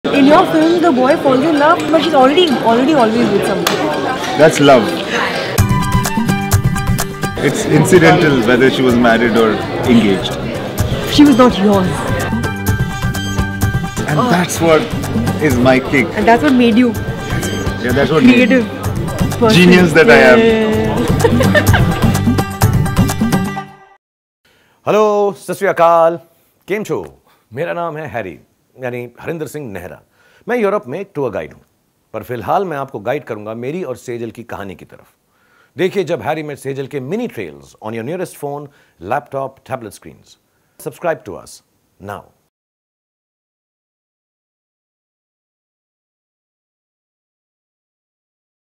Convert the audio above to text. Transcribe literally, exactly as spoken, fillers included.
In your film, the boy falls in love, but he's already, already always with somebody. That's love. It's incidental whether she was married or engaged. She was not yours. And oh. that's what is my kick. And that's what made you. Yeah, that's what creative made person. Genius that yeah. I am. Hello Sat Sri अकाल, केम छो? मेरा नाम है Harry यानी हरिंदर सिंह नेहरा। मैं Europe में एक tour guide हूं, पर फिलहाल मैं आपको गाइड करूंगा मेरी और सेजल की कहानी की तरफ। देखिए जब हैरी मेट सेजल के mini trails on your nearest phone, laptop, tablet screens. Subscribe to us now.